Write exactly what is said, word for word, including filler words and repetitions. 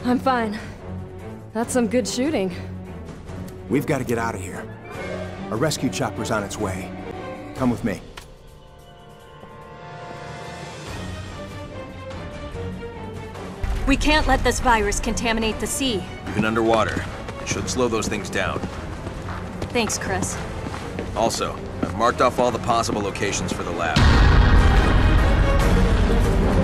I'm fine. That's some good shooting. We've got to get out of here. A rescue chopper's on its way. Come with me. We can't let this virus contaminate the sea. Even underwater, it should slow those things down. Thanks, Chris. Also, I've marked off all the possible locations for the lab.